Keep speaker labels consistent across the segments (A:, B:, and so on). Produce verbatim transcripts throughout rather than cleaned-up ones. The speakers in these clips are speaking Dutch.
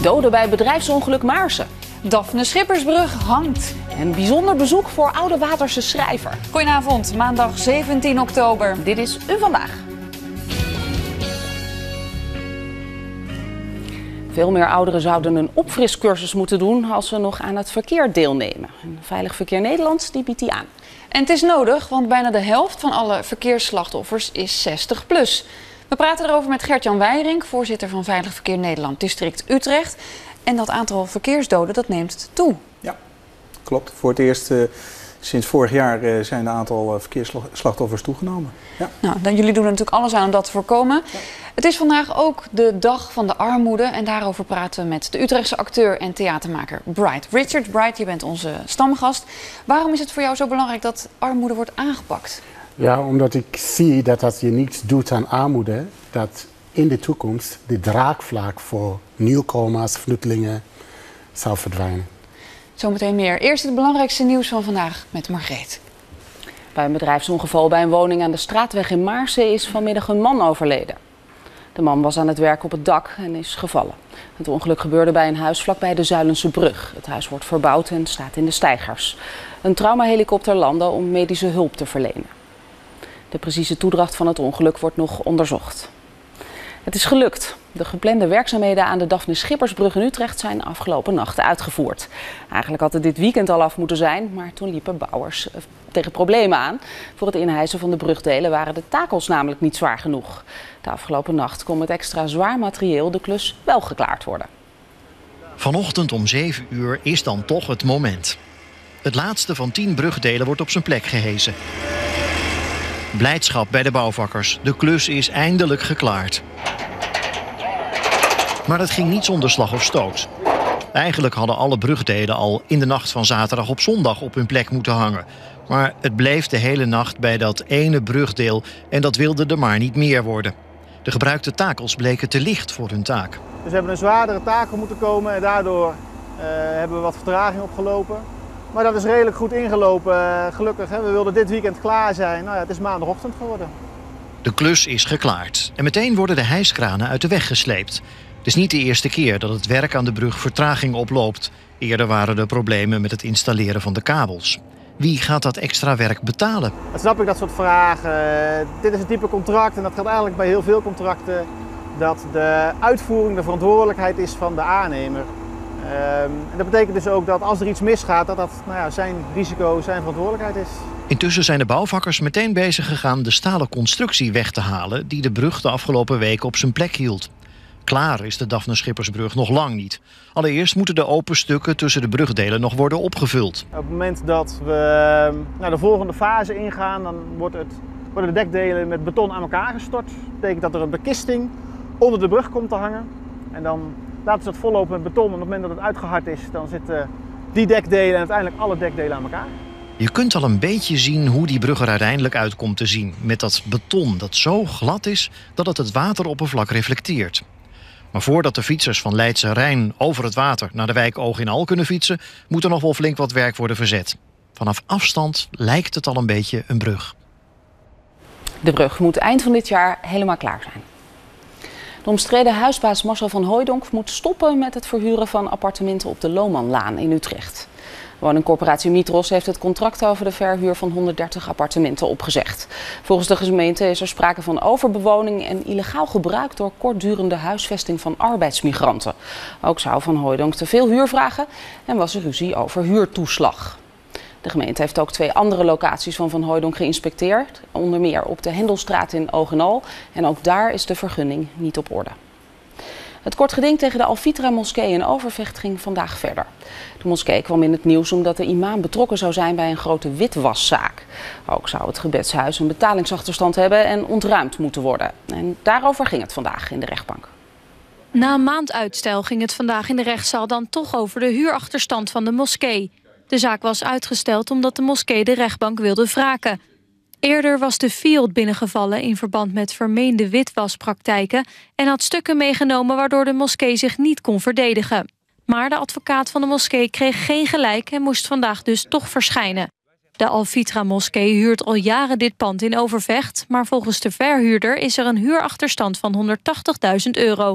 A: Doden bij bedrijfsongeluk Maarsen.
B: Daphne Schippersbrug hangt.
A: En bijzonder bezoek voor Oude Waterse schrijver.
B: Goedenavond, maandag zeventien oktober.
A: Dit is U Vandaag. Veel meer ouderen zouden een opfriscursus moeten doen als ze nog aan het verkeer deelnemen. En Veilig Verkeer Nederland die biedt die aan.
B: En het is nodig, want bijna de helft van alle verkeersslachtoffers is zestig plus. We praten erover met Gert-Jan Wijrink, voorzitter van Veilig Verkeer Nederland, district Utrecht. En dat aantal verkeersdoden, dat neemt toe.
C: Ja, klopt. Voor het eerst uh, sinds vorig jaar uh, zijn de aantal uh, verkeersslachtoffers toegenomen. Ja.
B: Nou, dan, jullie doen er natuurlijk alles aan om dat te voorkomen. Ja. Het is vandaag ook de dag van de armoede en daarover praten we met de Utrechtse acteur en theatermaker Bright. Richard Bright, je bent onze stamgast. Waarom is het voor jou zo belangrijk dat armoede wordt aangepakt?
D: Ja, omdat ik zie dat als je niets doet aan armoede, dat in de toekomst de draagvlak voor nieuwkomers, vluchtelingen zal verdwijnen.
B: Zometeen meer. Eerst het belangrijkste nieuws van vandaag met Margreet.
A: Bij een bedrijfsongeval bij een woning aan de Straatweg in Maarsen is vanmiddag een man overleden. De man was aan het werk op het dak en is gevallen. Het ongeluk gebeurde bij een huis vlakbij de Zuilense brug. Het huis wordt verbouwd en staat in de steigers. Een traumahelikopter landde om medische hulp te verlenen. De precieze toedracht van het ongeluk wordt nog onderzocht. Het is gelukt. De geplande werkzaamheden aan de Daphne Schippersbrug in Utrecht zijn afgelopen nacht uitgevoerd. Eigenlijk had het dit weekend al af moeten zijn, maar toen liepen bouwers tegen problemen aan. Voor het inhijsen van de brugdelen waren de takels namelijk niet zwaar genoeg. De afgelopen nacht kon met extra zwaar materieel de klus wel geklaard worden.
E: Vanochtend om zeven uur is dan toch het moment. Het laatste van tien brugdelen wordt op zijn plek gehesen. Blijdschap bij de bouwvakkers. De klus is eindelijk geklaard. Maar het ging niet zonder slag of stoot. Eigenlijk hadden alle brugdelen al in de nacht van zaterdag op zondag op hun plek moeten hangen. Maar het bleef de hele nacht bij dat ene brugdeel en dat wilde er maar niet meer worden. De gebruikte takels bleken te licht voor hun taak.
F: Dus we hebben een zwaardere takel moeten komen en daardoor uh, hebben we wat vertraging opgelopen. Maar dat is redelijk goed ingelopen, uh, gelukkig. Hè? We wilden dit weekend klaar zijn. Nou ja, het is maandagochtend geworden.
E: De klus is geklaard en meteen worden de hijskranen uit de weg gesleept. Het is niet de eerste keer dat het werk aan de brug vertraging oploopt. Eerder waren er problemen met het installeren van de kabels. Wie gaat dat extra werk betalen?
F: Dat snap ik, dat soort vragen. Uh, dit is een type contract en dat geldt eigenlijk bij heel veel contracten. Dat de uitvoering de verantwoordelijkheid is van de aannemer. Uh, en dat betekent dus ook dat als er iets misgaat, dat dat nou ja, zijn risico, zijn verantwoordelijkheid is.
E: Intussen zijn de bouwvakkers meteen bezig gegaan de stalen constructie weg te halen die de brug de afgelopen weken op zijn plek hield. Klaar is de Daphne Schippersbrug nog lang niet. Allereerst moeten de open stukken tussen de brugdelen nog worden opgevuld.
F: Op het moment dat we naar de volgende fase ingaan, dan wordt het, worden de dekdelen met beton aan elkaar gestort. Dat betekent dat er een bekisting onder de brug komt te hangen. En dan laten ze dat vollopen met beton. En op het moment dat het uitgehard is, dan zitten die dekdelen en uiteindelijk alle dekdelen aan elkaar.
E: Je kunt al een beetje zien hoe die brug er uiteindelijk uit komt te zien. Met dat beton dat zo glad is dat het het wateroppervlak reflecteert. Maar voordat de fietsers van Leidse Rijn over het water naar de wijk Oog in Al kunnen fietsen, moet er nog wel flink wat werk worden verzet. Vanaf afstand lijkt het al een beetje een brug.
A: De brug moet eind van dit jaar helemaal klaar zijn. De omstreden huisbaas Marcel van Hooijdonk moet stoppen met het verhuren van appartementen op de Lohmanlaan in Utrecht. Woningcorporatie Mitros heeft het contract over de verhuur van honderddertig appartementen opgezegd. Volgens de gemeente is er sprake van overbewoning en illegaal gebruik door kortdurende huisvesting van arbeidsmigranten. Ook zou Van Hooijdonk te veel huur vragen en was er ruzie over huurtoeslag. De gemeente heeft ook twee andere locaties van Van Hooijdonk geïnspecteerd, onder meer op de Hendelstraat in Oog en Al. En ook daar is de vergunning niet op orde. Het kort geding tegen de Al-Fitra moskee in Overvecht ging vandaag verder. De moskee kwam in het nieuws omdat de imam betrokken zou zijn bij een grote witwaszaak. Ook zou het gebedshuis een betalingsachterstand hebben en ontruimd moeten worden. En daarover ging het vandaag in de rechtbank.
G: Na een maand uitstel ging het vandaag in de rechtszaal dan toch over de huurachterstand van de moskee. De zaak was uitgesteld omdat de moskee de rechtbank wilde wraken. Eerder was de Field binnengevallen in verband met vermeende witwaspraktijken en had stukken meegenomen waardoor de moskee zich niet kon verdedigen. Maar de advocaat van de moskee kreeg geen gelijk en moest vandaag dus toch verschijnen. De Al-Fitra moskee huurt al jaren dit pand in Overvecht, maar volgens de verhuurder is er een huurachterstand van honderdtachtigduizend euro.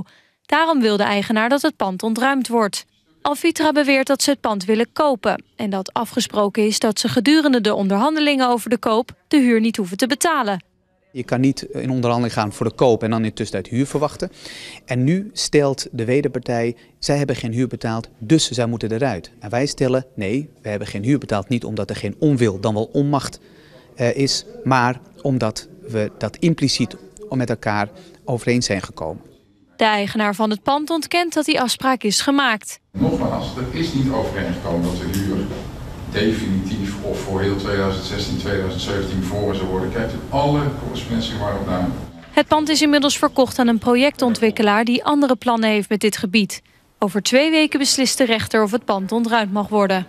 G: Daarom wil de eigenaar dat het pand ontruimd wordt. Alvitra beweert dat ze het pand willen kopen en dat afgesproken is dat ze gedurende de onderhandelingen over de koop de huur niet hoeven te betalen.
H: Je kan niet in onderhandeling gaan voor de koop en dan in de tussentijd huur verwachten. En nu stelt de wederpartij, zij hebben geen huur betaald, dus zij moeten eruit. En wij stellen, nee, we hebben geen huur betaald, niet omdat er geen onwil, dan wel onmacht uh, is, maar omdat we dat impliciet met elkaar overeen zijn gekomen.
G: De eigenaar van het pand ontkent dat die afspraak is gemaakt.
I: Nogmaals, er is niet overeengekomen dat de huur definitief of voor heel tweeduizend zestien, tweeduizend zeventien bevoren zou worden. Kijkt u alle correspondentie maar op na.
G: Het pand is inmiddels verkocht aan een projectontwikkelaar die andere plannen heeft met dit gebied. Over twee weken beslist de rechter of het pand ontruimd mag worden.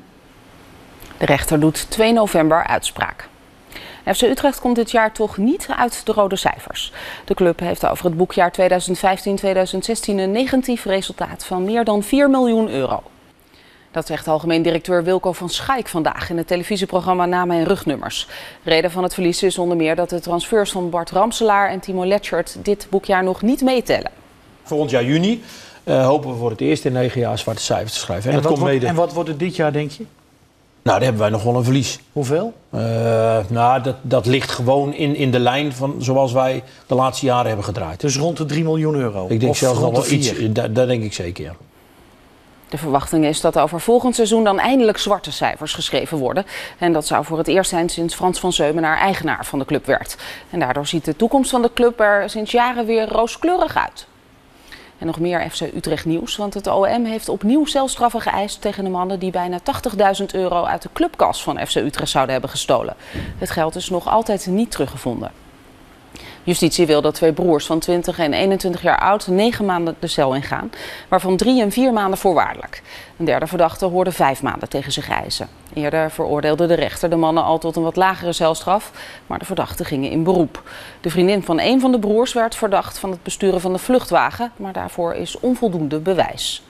A: De rechter doet twee november uitspraak. F C Utrecht komt dit jaar toch niet uit de rode cijfers. De club heeft over het boekjaar tweeduizend vijftien tweeduizend zestien een negatief resultaat van meer dan vier miljoen euro. Dat zegt algemeen directeur Wilco van Schaik vandaag in het televisieprogramma Namen en Rugnummers. Reden van het verlies is onder meer dat de transfers van Bart Ramselaar en Timo Letchert dit boekjaar nog niet meetellen.
J: Volgend jaar juni uh, hopen we voor het eerst in negen jaar zwarte cijfers te schrijven. En,
K: en,
J: dat
K: wat,
J: komt
K: wordt,
J: mede...
K: en wat wordt het dit jaar, denk je?
J: Nou, daar hebben wij nog wel een verlies.
K: Hoeveel?
J: Uh, nou, dat, dat ligt gewoon in, in de lijn van zoals wij de laatste jaren hebben gedraaid.
K: Dus rond de drie miljoen euro?
J: Ik denk
K: of
J: zelfs nog wel
K: vier.
J: iets. Dat, dat denk ik zeker, ja.
A: De verwachting is dat over volgend seizoen dan eindelijk zwarte cijfers geschreven worden. En dat zou voor het eerst zijn sinds Frans van Zeumenaar eigenaar van de club werd. En daardoor ziet de toekomst van de club er sinds jaren weer rooskleurig uit. En nog meer F C Utrecht nieuws, want het O M heeft opnieuw celstraffen geëist tegen de mannen die bijna tachtigduizend euro uit de clubkas van F C Utrecht zouden hebben gestolen. Het geld is nog altijd niet teruggevonden. Justitie wil dat twee broers van twintig en eenentwintig jaar oud negen maanden de cel ingaan, waarvan drie en vier maanden voorwaardelijk. Een derde verdachte hoorde vijf maanden tegen zich eisen. Eerder veroordeelde de rechter de mannen al tot een wat lagere celstraf, maar de verdachten gingen in beroep. De vriendin van een van de broers werd verdacht van het besturen van de vluchtwagen, maar daarvoor is onvoldoende bewijs.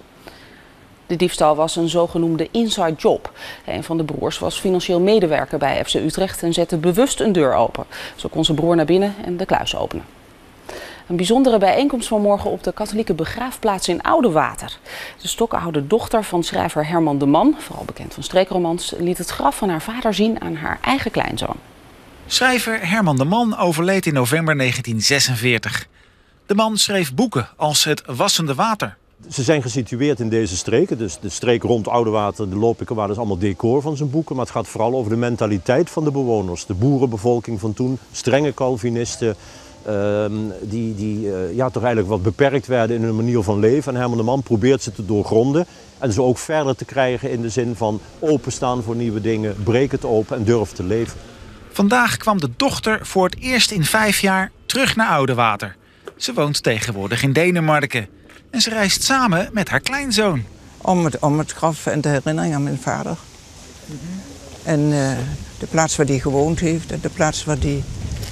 A: De diefstal was een zogenoemde inside job. Een van de broers was financieel medewerker bij F C Utrecht en zette bewust een deur open. Zo kon zijn broer naar binnen en de kluis openen. Een bijzondere bijeenkomst vanmorgen op de katholieke begraafplaats in Oudewater. De stokoude dochter van schrijver Herman de Man, vooral bekend van streekromans, liet het graf van haar vader zien aan haar eigen kleinzoon.
L: Schrijver Herman de Man overleed in november negentien zesenveertig. De man schreef boeken als Het Wassende Water.
M: Ze zijn gesitueerd in deze streken, dus de streek rond Oudewater, de Lopikerwaard is allemaal decor van zijn boeken. Maar het gaat vooral over de mentaliteit van de bewoners. De boerenbevolking van toen, strenge Calvinisten, uh, die, die uh, ja, toch eigenlijk wat beperkt werden in hun manier van leven. En Herman de Man probeert ze te doorgronden en ze ook verder te krijgen in de zin van openstaan voor nieuwe dingen, breek het open en durf te leven.
L: Vandaag kwam de dochter voor het eerst in vijf jaar terug naar Oudewater. Ze woont tegenwoordig in Denemarken. En ze reist samen met haar kleinzoon.
N: Om het, om het graf en de herinnering aan mijn vader. Mm-hmm. En uh, de plaats waar hij gewoond heeft en de plaats waar hij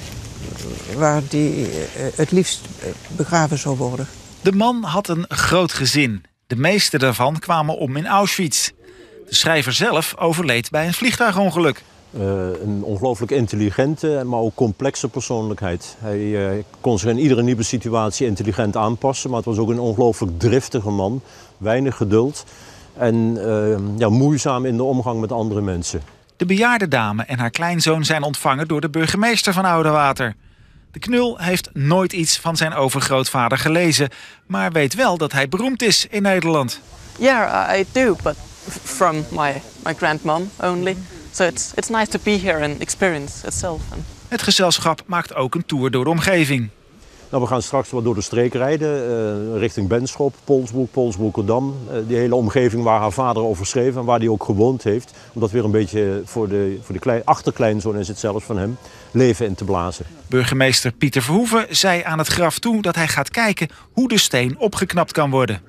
N: waar die, uh, het liefst begraven zou worden.
L: De man had een groot gezin. De meeste daarvan kwamen om in Auschwitz. De schrijver zelf overleed bij een vliegtuigongeluk.
M: Uh, een ongelooflijk intelligente, maar ook complexe persoonlijkheid. Hij uh, kon zich in iedere nieuwe situatie intelligent aanpassen, maar het was ook een ongelooflijk driftige man. Weinig geduld en uh, ja, moeizaam in de omgang met andere mensen.
L: De bejaarde dame en haar kleinzoon zijn ontvangen door de burgemeester van Oudewater. De knul heeft nooit iets van zijn overgrootvader gelezen, maar weet wel dat hij beroemd is in Nederland.
O: Yeah, I do, but from my, my grandmom only. So it's, it's nice to be here and experience itself.
L: Het gezelschap maakt ook een tour door de omgeving.
M: Nou, we gaan straks wat door de streek rijden, uh, richting Benschop, Polsbroek, Polsbroekerdam. Uh, die hele omgeving waar haar vader over schreef en waar hij ook gewoond heeft. Om dat weer een beetje voor de, voor de klein, achterkleinzoon is het zelfs van hem, leven in te blazen.
L: Burgemeester Pieter Verhoeven zei aan het graf toe dat hij gaat kijken hoe de steen opgeknapt kan worden.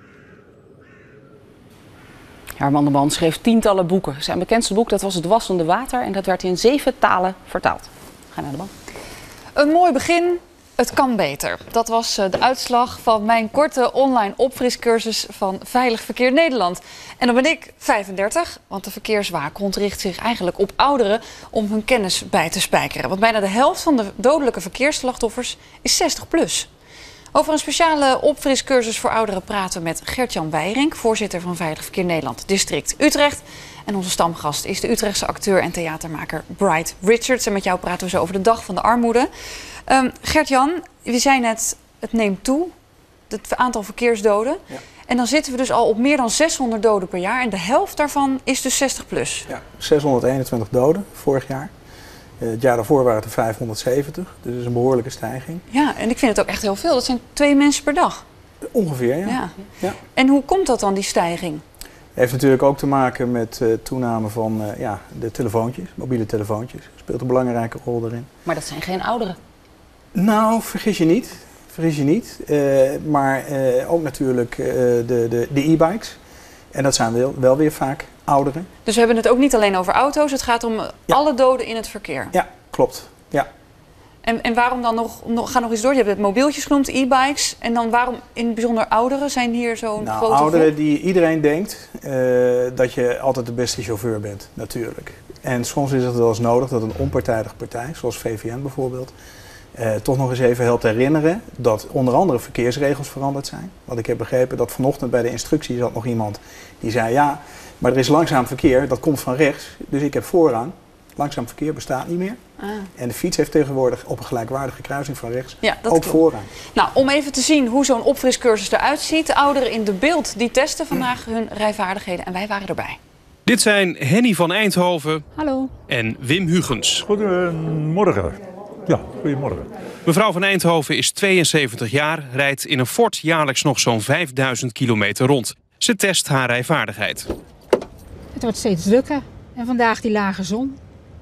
A: Herman de Man schreef tientallen boeken. Zijn bekendste boek dat was Het Wassende Water en dat werd in zeven talen vertaald. Ga naar de man.
B: Een mooi begin, het kan beter. Dat was de uitslag van mijn korte online opfriscursus van Veilig Verkeer Nederland. En dan ben ik vijfendertig, want de verkeerswaakhond richt zich eigenlijk op ouderen om hun kennis bij te spijkeren. Want bijna de helft van de dodelijke verkeersslachtoffers is zestig plus. Over een speciale opfriscursus voor ouderen praten we met Gert-Jan Wijrink, voorzitter van Veilig Verkeer Nederland, district Utrecht. En onze stamgast is de Utrechtse acteur en theatermaker Bright Richards. En met jou praten we zo over de Dag van de Armoede. Um, Gert-Jan, we zei net, het neemt toe, het aantal verkeersdoden. Ja. En dan zitten we dus al op meer dan zeshonderd doden per jaar. En de helft daarvan is dus zestig plus.
C: Ja, zeshonderdeenentwintig doden vorig jaar. Het jaar daarvoor waren het er vijfhonderdzeventig, dus dat is een behoorlijke stijging.
B: Ja, en ik vind het ook echt heel veel. Dat zijn twee mensen per dag.
C: Ongeveer, ja.
B: ja.
C: ja.
B: En hoe komt dat dan, die stijging?
C: Het heeft natuurlijk ook te maken met uh, toename van uh, ja, de telefoontjes, mobiele telefoontjes. Dat speelt een belangrijke rol daarin.
A: Maar dat zijn geen ouderen?
C: Nou, vergis je niet. Vergis je niet. Uh, maar uh, ook natuurlijk uh, de, de, de e-bikes. En dat zijn wel, wel weer vaak ouderen.
B: Dus we hebben het ook niet alleen over auto's, het gaat om ja. alle doden in het verkeer.
C: Ja, klopt. Ja.
B: En, en waarom dan nog, nog, ga nog eens door, je hebt het mobieltjes genoemd, e-bikes. En dan waarom in het bijzonder ouderen zijn hier zo'n
C: nou,
B: grote
C: ouderen
B: groep?
C: Die iedereen denkt uh, dat je altijd de beste chauffeur bent, natuurlijk. En soms is het wel eens nodig dat een onpartijdige partij, zoals V V N bijvoorbeeld, Uh, toch nog eens even helpt herinneren dat onder andere verkeersregels veranderd zijn. Want ik heb begrepen dat vanochtend bij de instructie zat nog iemand die zei ja, maar er is langzaam verkeer, dat komt van rechts, dus ik heb voorrang. Langzaam verkeer bestaat niet meer. Ah. En de fiets heeft tegenwoordig op een gelijkwaardige kruising van rechts
B: ja, dat
C: ook
B: klopt.
C: voorrang.
B: Nou, om even te zien hoe zo'n opfriscursus eruit ziet. De ouderen in de beeld die testen vandaag hun rijvaardigheden en wij waren erbij.
P: Dit zijn Henny van Eindhoven
Q: Hallo.
P: en Wim Hugens.
Q: Goedemorgen. Ja, goedemorgen.
P: Mevrouw van Eindhoven is tweeënzeventig jaar, rijdt in een Ford jaarlijks nog zo'n vijfduizend kilometer rond. Ze test haar rijvaardigheid.
Q: Het wordt steeds drukker en vandaag die lage zon.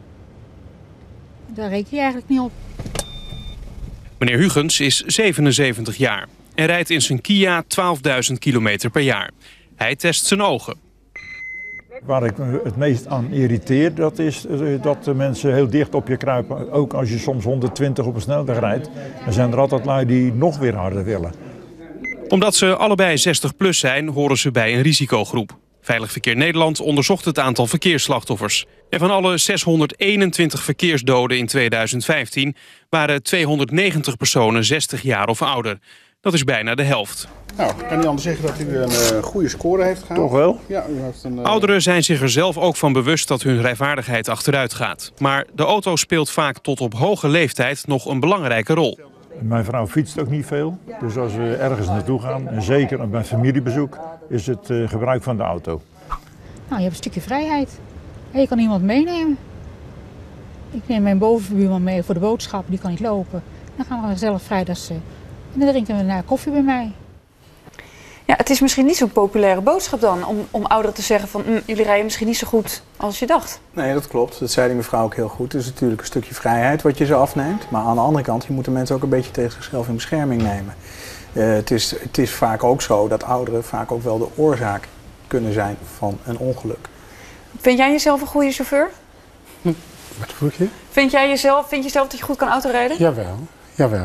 Q: Daar reken je eigenlijk niet op.
P: Meneer Hugens is zevenenzeventig jaar en rijdt in zijn Kia twaalfduizend kilometer per jaar. Hij test zijn ogen.
Q: Waar ik me het meest aan irriteer, dat is dat de mensen heel dicht op je kruipen. Ook als je soms honderdtwintig op een snelweg rijdt, dan zijn er altijd lui die nog weer harder willen.
P: Omdat ze allebei zestig plus zijn, horen ze bij een risicogroep. Veilig Verkeer Nederland onderzocht het aantal verkeersslachtoffers. En van alle zeshonderdeenentwintig verkeersdoden in tweeduizend vijftien waren tweehonderdnegentig personen zestig jaar of ouder. Dat is bijna de helft.
R: Nou, ik kan niet anders zeggen dat u een uh, goede score heeft gehaald.
Q: Toch wel?
R: Ja, u heeft een, uh...
P: Ouderen zijn zich er zelf ook van bewust dat hun rijvaardigheid achteruit gaat. Maar de auto speelt vaak tot op hoge leeftijd nog een belangrijke rol.
Q: Mijn vrouw fietst ook niet veel. Dus als we ergens naartoe gaan, en zeker bij familiebezoek, is het uh, gebruik van de auto.
S: Nou, je hebt een stukje vrijheid. En je kan iemand meenemen. Ik neem mijn bovenbuurman mee voor de boodschappen, die kan niet lopen. Dan gaan we gezellig vrijdags... Uh, en dan drinken we naar koffie bij mij.
B: Ja, het is misschien niet zo'n populaire boodschap dan, om, om ouderen te zeggen van mm, jullie rijden misschien niet zo goed als je dacht.
C: Nee, dat klopt. Dat zei die mevrouw ook heel goed. Het is natuurlijk een stukje vrijheid wat je ze afneemt. Maar aan de andere kant, je moet de mensen ook een beetje tegen zichzelf in bescherming nemen. Uh, het, is, het is vaak ook zo dat ouderen vaak ook wel de oorzaak kunnen zijn van een ongeluk.
B: Vind jij jezelf een goede chauffeur?
D: Hm. Wat vroeg je?
B: Vind jij jezelf, vind je zelf dat je goed kan autorijden?
D: Jawel. Jawel.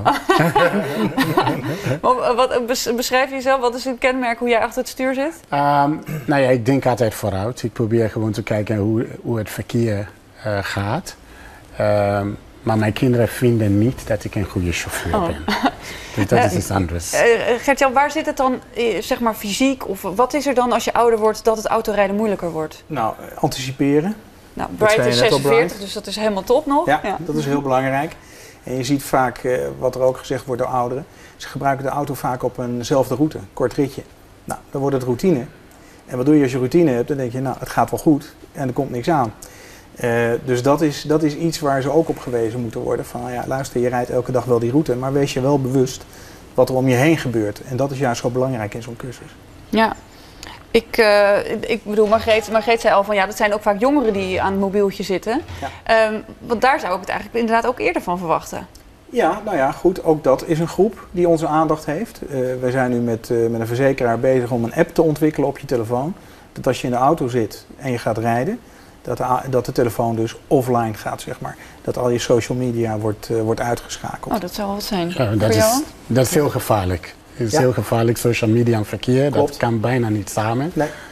B: Wat, beschrijf je jezelf, wat is het kenmerk hoe jij achter het stuur zit?
D: Um, nou ja, ik denk altijd vooruit. Ik probeer gewoon te kijken hoe, hoe het verkeer uh, gaat. Um, maar mijn kinderen vinden niet dat ik een goede chauffeur oh. ben. Dus dat uh, is iets anders.
B: Uh, Gert-Jan, waar zit het dan, zeg maar fysiek? Of wat is er dan als je ouder wordt dat het autorijden moeilijker wordt?
C: Nou, anticiperen.
B: Nou, Bright is zesenveertig, dus dat is helemaal top nog.
C: Ja, ja. Dat is heel belangrijk. En je ziet vaak, uh, wat er ook gezegd wordt door ouderen, ze gebruiken de auto vaak op eenzelfde route, een kort ritje. Nou, dan wordt het routine. En wat doe je als je routine hebt? Dan denk je, nou, het gaat wel goed en er komt niks aan. Uh, dus dat is, dat is iets waar ze ook op gewezen moeten worden. Van, ja, luister, je rijdt elke dag wel die route, maar wees je wel bewust wat er om je heen gebeurt. En dat is juist zo belangrijk in zo'n cursus.
B: Ja. Ik, uh, ik bedoel, Margreet, Margreet zei al van ja, dat zijn ook vaak jongeren die aan het mobieltje zitten. Ja. Um, want daar zou ik het eigenlijk inderdaad ook eerder van verwachten.
C: Ja, nou ja, goed. Ook dat is een groep die onze aandacht heeft. Uh, we zijn nu met, uh, met een verzekeraar bezig om een app te ontwikkelen op je telefoon. Dat als je in de auto zit en je gaat rijden, dat de, dat de telefoon dus offline gaat, zeg maar. Dat al je social media wordt, uh, wordt uitgeschakeld.
B: Oh, dat zou wel wat zijn.
D: Ja, dat, is, dat is heel gevaarlijk. Het is ja. heel gevaarlijk, social media en verkeer. Klopt. Dat kan bijna niet samen.
C: Nee.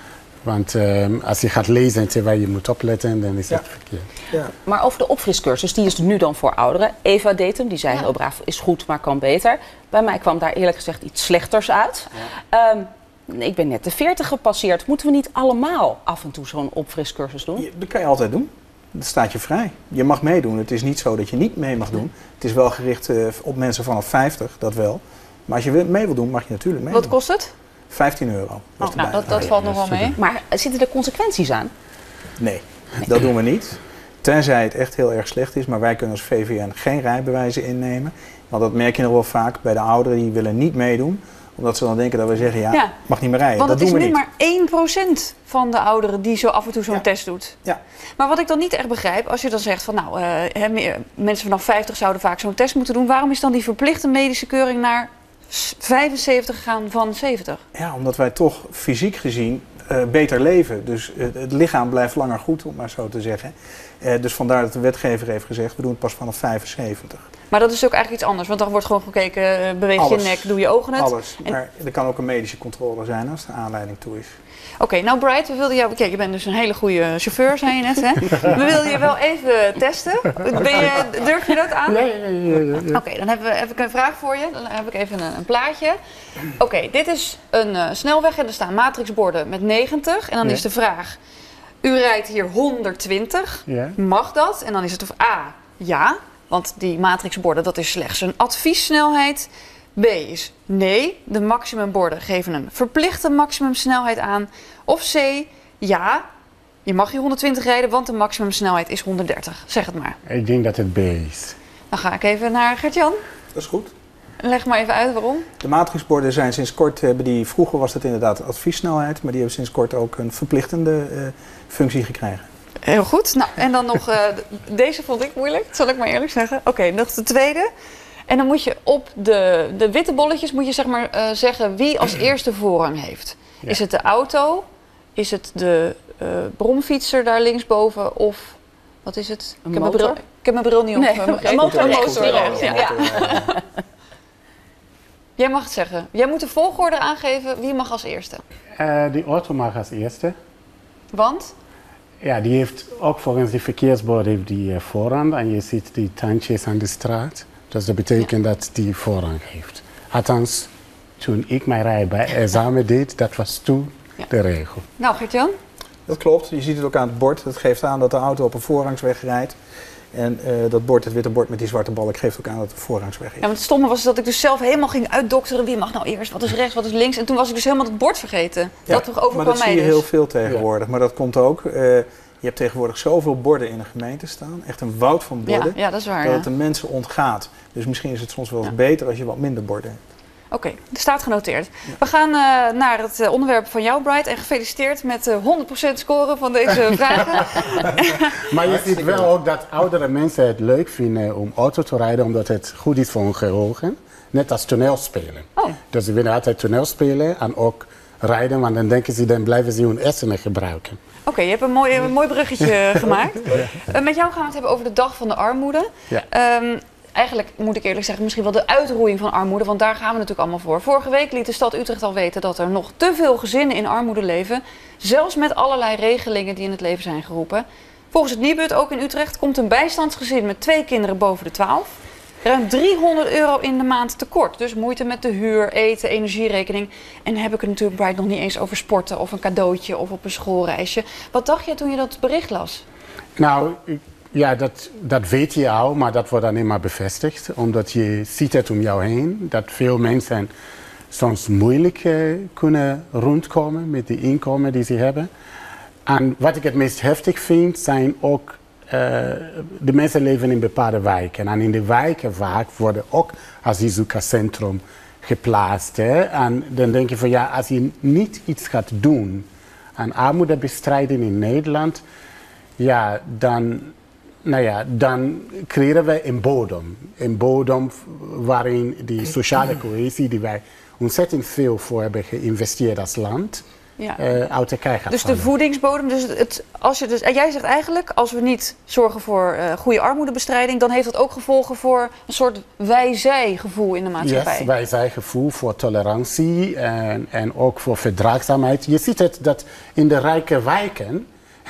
D: Want uh, als je gaat lezen terwijl je moet opletten, dan is
A: Ja.
D: het verkeerd.
C: Ja.
A: Maar over de opfriscursus, die is nu dan voor ouderen. Eva deed hem, die zei heel braaf, is goed, maar kan beter. Bij mij kwam daar eerlijk gezegd iets slechters uit. Ja. Um, ik ben net de veertig gepasseerd. Moeten we niet allemaal af en toe zo'n opfriscursus doen?
C: Ja, dat kan je altijd doen. Dat staat je vrij. Je mag meedoen. Het is niet zo dat je niet mee mag doen. Het is wel gericht uh, op mensen vanaf vijftig, dat wel. Maar als je mee wil doen, mag je natuurlijk meedoen.
B: Wat kost het?
C: vijftien euro.
B: Oh, nou, dat, dat valt nog wel mee.
A: Maar zitten er consequenties aan?
C: Nee, dat doen we niet. Tenzij het echt heel erg slecht is. Maar wij kunnen als V V N geen rijbewijzen innemen. Want dat merk je nog wel vaak bij de ouderen. Die willen niet meedoen. Omdat ze dan denken dat we zeggen, ja,
B: Ja.
C: mag niet meer rijden.
B: Want
C: dat
B: het
C: doen
B: is
C: we
B: nu
C: niet.
B: maar één procent van de ouderen die zo af en toe zo'n
C: Ja.
B: test doet.
C: Ja.
B: Maar wat ik dan niet echt begrijp, als je dan zegt van nou, uh, hè, meer- mensen vanaf vijftig zouden vaak zo'n test moeten doen. Waarom is dan die verplichte medische keuring naar s- vijfenzeventig gegaan van zeventig?
C: Ja, omdat wij toch fysiek gezien uh, beter leven. Dus uh, het lichaam blijft langer goed, om maar zo te zeggen. Uh, dus vandaar dat de wetgever heeft gezegd, we doen het pas vanaf vijfenzeventig.
B: Maar dat is ook eigenlijk iets anders, want dan wordt gewoon gekeken, uh, beweeg je
C: Alles.
B: nek, doe je ogen het.
C: Alles.
B: En-
C: Maar er kan ook een medische controle zijn als er aanleiding toe is.
B: Oké, nou Bright, we wilden jou... Kijk, je bent dus een hele goede chauffeur, zei je net, hè? We wilden je wel even testen. Ben je, durf je dat aan?
D: Ja, ja, ja, ja, ja.
B: Oké, dan hebben we, heb ik een vraag voor je. Dan heb ik even een, een plaatje. Oké, dit is een uh, snelweg en er staan matrixborden met negentig. En dan
D: Ja.
B: is de vraag, u rijdt hier honderdtwintig.
D: Ja.
B: Mag dat? En dan is het of A, ja. Want die matrixborden, dat is slechts een adviessnelheid. B is nee, de maximumborden geven een verplichte maximumsnelheid aan. Of C, ja, je mag hier honderdtwintig rijden, want de maximumsnelheid is honderddertig. Zeg het maar.
D: Ik denk dat het B is.
B: Dan ga ik even naar Gert-Jan.
C: Dat is goed.
B: Leg maar even uit waarom.
C: De matrixborden zijn sinds kort, hebben die, vroeger was het inderdaad adviessnelheid, maar die hebben sinds kort ook een verplichtende uh, functie gekregen.
B: Heel goed. Nou, en dan nog, uh, deze vond ik moeilijk, dat zal ik maar eerlijk zeggen. Oké, okay, nog de tweede. En dan moet je op de, de witte bolletjes moet je zeg maar uh, zeggen wie als eerste voorrang heeft. Ja. Is het de auto? Is het de uh, bromfietser daar linksboven? Of wat is het?
A: Een
B: ik, heb
A: motor?
B: mijn bril, ik heb mijn bril niet op.
A: Nee,
B: een,
A: een motor,
B: een
A: recht.
B: motor recht. Ja. Ja. Jij mag het zeggen. Jij moet de volgorde aangeven. Wie mag als eerste?
D: Uh, die auto mag als eerste.
B: Want?
D: Ja, die heeft ook volgens de verkeersbord heeft die uh, voorrang. En je ziet die tandjes aan de straat. Dus dat betekent ja. dat die voorrang heeft. Althans, toen ik mijn rijexamen deed, dat was toen ja. de regel.
B: Nou, Gert-Jan?
C: Dat klopt. Je ziet het ook aan het bord. Dat geeft aan dat de auto op een voorrangsweg rijdt. En uh, dat bord, het witte bord met die zwarte balk, geeft ook aan dat het een voorrangsweg is.
B: Ja, maar het stomme was dat ik dus zelf helemaal ging uitdokteren. Wie mag nou eerst? Wat is rechts? Wat is links? En toen was ik dus helemaal het bord vergeten.
C: Ja,
B: dat overkwam
C: maar dat
B: mij
C: zie je
B: dus.
C: heel veel tegenwoordig. Ja. Maar dat komt ook... Uh, je hebt tegenwoordig zoveel borden in een gemeente staan. Echt een woud van borden.
B: Ja, ja dat is waar.
C: Dat
B: ja.
C: het de mensen ontgaat. Dus misschien is het soms wel eens
B: ja.
C: beter als je wat minder borden hebt.
B: Oké, okay, er staat genoteerd. Ja. We gaan uh, naar het uh, onderwerp van jou, Bright. En gefeliciteerd met uh, honderd procent scoren van deze vragen.
D: Maar je ziet wel ook dat oudere mensen het leuk vinden om auto te rijden, omdat het goed is voor hun geheugen. Net als toneelspelen.
B: Oh.
D: Dus ze willen altijd toneelspelen en ook rijden, want dan denken ze, dan blijven ze hun hersenen gebruiken.
B: Oké, okay, je hebt een mooi, een mooi bruggetje gemaakt. Uh, met jou gaan we het hebben over de Dag van de Armoede.
D: Ja.
B: Um, Eigenlijk moet ik eerlijk zeggen, misschien wel de uitroeiing van armoede, want daar gaan we natuurlijk allemaal voor. Vorige week liet de stad Utrecht al weten dat er nog te veel gezinnen in armoede leven. Zelfs met allerlei regelingen die in het leven zijn geroepen. Volgens het Nibud, ook in Utrecht, komt een bijstandsgezin met twee kinderen boven de twaalf. Ruim driehonderd euro in de maand tekort. Dus moeite met de huur, eten, energierekening. En dan heb ik het natuurlijk Bright nog niet eens over sporten of een cadeautje of op een schoolreisje. Wat dacht je toen je dat bericht las?
D: Nou, ik... Ja, dat, dat weet je al, maar dat wordt alleen maar bevestigd. Omdat je ziet het om jou heen. Dat veel mensen soms moeilijk uh, kunnen rondkomen met de inkomen die ze hebben. En wat ik het meest heftig vind, zijn ook... Uh, de mensen leven in bepaalde wijken. En in de wijken vaak worden ook asielzoekerscentrum geplaatst. Hè? En dan denk je van ja, als je niet iets gaat doen aan armoedebestrijding in Nederland... Ja, dan... Nou ja, dan creëren we een bodem. Een bodem waarin die sociale cohesie, die wij ontzettend veel voor hebben geïnvesteerd als land,
B: Ja.
D: uh, uit elkaar gaat
B: Dus
D: vallen.
B: de voedingsbodem, dus het, als je dus, en jij zegt eigenlijk, als we niet zorgen voor uh, goede armoedebestrijding, dan heeft dat ook gevolgen voor een soort wij-zij-gevoel in de maatschappij.
D: Yes, wij-zij-gevoel voor tolerantie en, en ook voor verdraagzaamheid. Je ziet het dat in de rijke wijken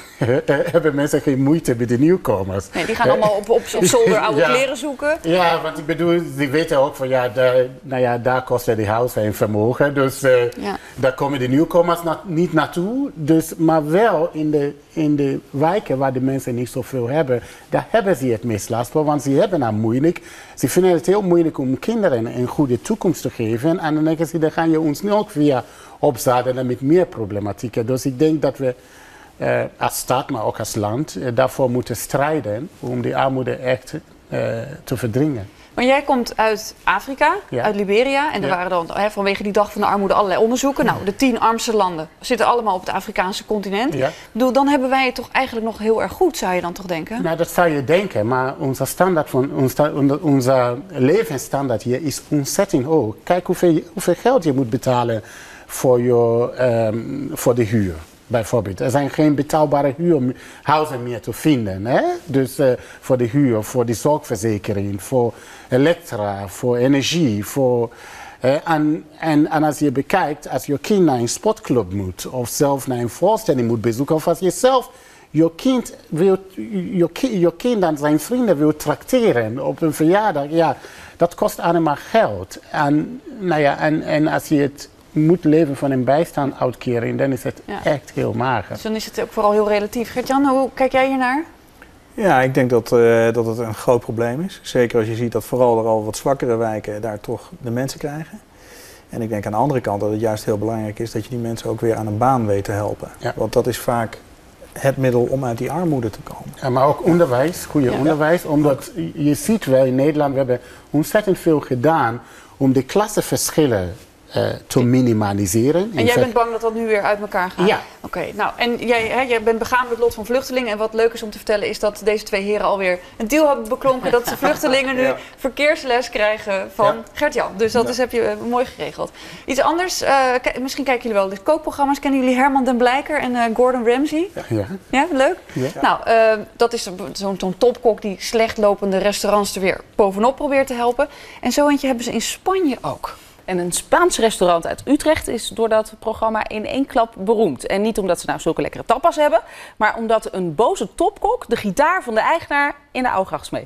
D: hebben mensen geen moeite met de nieuwkomers.
B: Nee, die gaan allemaal op, op, op zolder oude
D: ja.
B: kleren zoeken.
D: Ja, want ik bedoel, die weten ook van ja, daar, nou ja, daar kost die huis een vermogen. Dus uh, ja. daar komen de nieuwkomers na, niet naartoe. Dus, maar wel in de, in de wijken waar de mensen niet zoveel hebben, daar hebben ze het meest last van. Want ze hebben het moeilijk. Ze vinden het heel moeilijk om kinderen een goede toekomst te geven. En dan denken ze, dan gaan je ons nu ook weer opzadelen met meer problematieken. Dus ik denk dat we Uh, als staat, maar ook als land, uh, daarvoor moeten strijden om die armoede echt uh, te verdringen.
B: Maar jij komt uit Afrika, ja. uit Liberia. En er ja. waren dan hè, vanwege die dag van de armoede allerlei onderzoeken. Nou, de tien armste landen zitten allemaal op het Afrikaanse continent. Ja. Ik bedoel, dan hebben wij het toch eigenlijk nog heel erg goed, zou je dan toch denken?
D: Nou, dat zou je denken, maar onze, standaard van, onze, onze levensstandaard hier is ontzettend hoog. Kijk hoeveel, hoeveel geld je moet betalen voor, je, um, voor de huur. Bijvoorbeeld, er zijn geen betaalbare huurhuizen meer te vinden. Hè? Dus uh, voor de huur, voor de zorgverzekering, voor elektra, voor energie. Voor, uh, en, en, en als je bekijkt, als je kind naar een sportclub moet, of zelf naar een voorstelling moet bezoeken, of als je zelf je kind, wil, je, je kind en zijn vrienden wil trakteren op een verjaardag, ja, dat kost allemaal geld. En, nou ja, en, en als je het moet leven van een bijstandsuitkering, dan is het ja. echt heel mager.
B: Dus dan is het ook vooral heel relatief. Gert-Jan, hoe kijk jij hiernaar?
C: Ja, ik denk dat, uh, dat het een groot probleem is. Zeker als je ziet dat vooral er al wat zwakkere wijken daar toch de mensen krijgen. En ik denk aan de andere kant dat het juist heel belangrijk is dat je die mensen ook weer aan een baan weet te helpen. Ja. Want dat is vaak het middel om uit die armoede te komen.
D: Ja, maar ook onderwijs, goede ja. onderwijs. Omdat je ziet wel in Nederland, we hebben ontzettend veel gedaan om de klassenverschillen Uh, te minimaliseren.
B: En jij bent bang dat dat nu weer uit elkaar gaat?
D: Ja.
B: Oké, okay, nou, en jij, hè, jij bent begaan met het lot van vluchtelingen. En wat leuk is om te vertellen is dat deze twee heren alweer een deal hebben beklonken dat de vluchtelingen nu ja. verkeersles krijgen van ja. Gert-Jan. Dus dat ja. is, heb je uh, mooi geregeld. Iets anders, uh, k- misschien kijken jullie wel de kookprogramma's. Kennen jullie Herman den Blijker en uh, Gordon Ramsay? Ja.
D: Ja,
B: ja leuk? Ja. Nou, uh, dat is zo'n, zo'n topkok die slecht lopende restaurants er weer bovenop probeert te helpen. En zo eentje hebben ze in Spanje ook.
A: En een Spaans restaurant uit Utrecht is door dat programma in één klap beroemd. En niet omdat ze nou zulke lekkere tapas hebben, maar omdat een boze topkok de gitaar van de eigenaar in de Oudegracht smeet.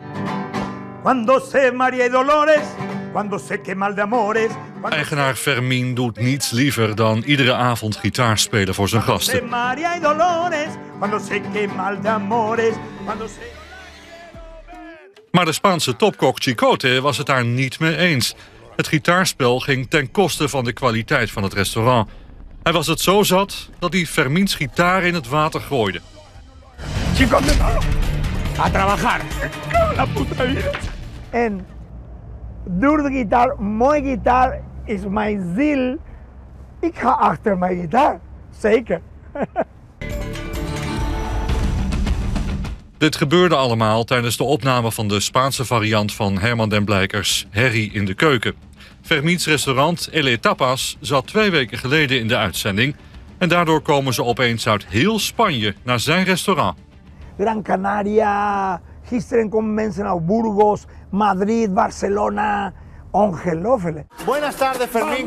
T: Cuando sé María y Dolores, cuando sé que mal de amores.
U: Eigenaar Fermín doet niets liever dan iedere avond gitaar spelen voor zijn gasten.
T: María y Dolores, cuando sé que mal de amores, cuando sé.
U: Maar de Spaanse topkok Chicote was het daar niet mee eens. Het gitaarspel ging ten koste van de kwaliteit van het restaurant. Hij was het zo zat dat hij Fermíns gitaar in het water gooide.
T: Chicote, a trabajar. La puta vida. En door de gitaar, mijn gitaar is mijn ziel. Ik ga achter mijn gitaar. Zeker.
U: Dit gebeurde allemaal tijdens de opname van de Spaanse variant van Herman den Blijkers Herrie in de keuken. Fermíns restaurant El Tapas zat twee weken geleden in de uitzending. En daardoor komen ze opeens uit heel Spanje naar zijn restaurant.
T: Gran Canaria, gisteren komen mensen uit Burgos, Madrid, Barcelona. Ongelooflijk.
R: Buenas tardes, Fermín.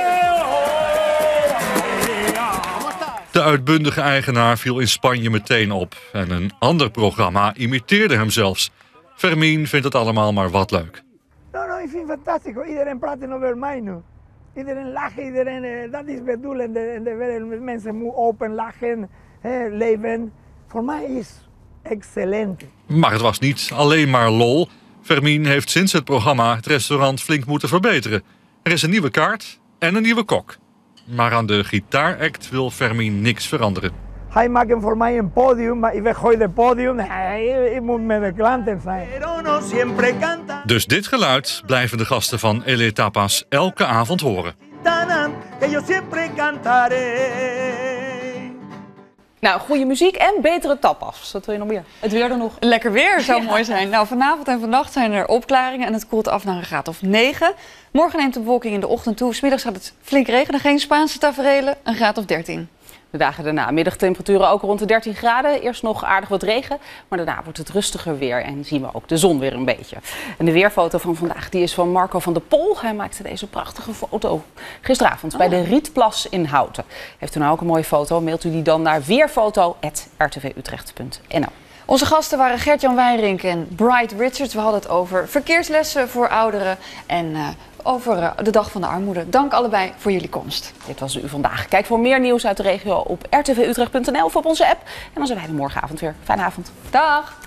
U: De uitbundige eigenaar viel in Spanje meteen op. En een ander programma imiteerde hem zelfs. Fermín vindt het allemaal maar wat leuk.
T: No, no, ik vind het fantastisch. Iedereen praat over mij nu. Iedereen lacht, iedereen, uh, dat is bedoeld. En de, de mensen moeten open lachen, hè, leven. Voor mij is excellent.
U: Maar het was niet alleen maar lol. Fermín heeft sinds het programma het restaurant flink moeten verbeteren. Er is een nieuwe kaart en een nieuwe kok. Maar aan de gitaaract wil Fermín niks veranderen.
T: Hij maakt voor mij een podium, maar ik weggooien het podium. Ik moet met de klanten zijn.
U: Dus dit geluid blijven de gasten van El Tapas elke avond horen.
A: Nou, goede muziek en betere tapas. Wat wil je nog meer? Het weer er nog.
B: Lekker weer zou mooi zijn. Nou, vanavond en vannacht zijn er opklaringen en het koelt af naar een graad of negen. Morgen neemt de bewolking in de ochtend toe. 's Middags gaat het flink regenen. Geen Spaanse taferelen. Een graad of dertien.
A: De dagen daarna middagtemperaturen ook rond de dertien graden. Eerst nog aardig wat regen, maar daarna wordt het rustiger weer en zien we ook de zon weer een beetje. En de weerfoto van vandaag die is van Marco van der Pol. Hij maakte deze prachtige foto gisteravond oh. bij de Rietplas in Houten. Heeft u nou ook een mooie foto? Mailt u die dan naar weerfoto apenstaartje r t v utrecht punt n l.
B: Onze gasten waren Gert-Jan Wijnrink en Bright Richards. We hadden het over verkeerslessen voor ouderen en uh, over de Dag van de Armoede. Dank allebei voor jullie komst.
A: Dit was U Vandaag. Kijk voor meer nieuws uit de regio op r t v utrecht punt n l of op onze app. En dan zijn wij er morgenavond weer. Fijne avond.
B: Dag!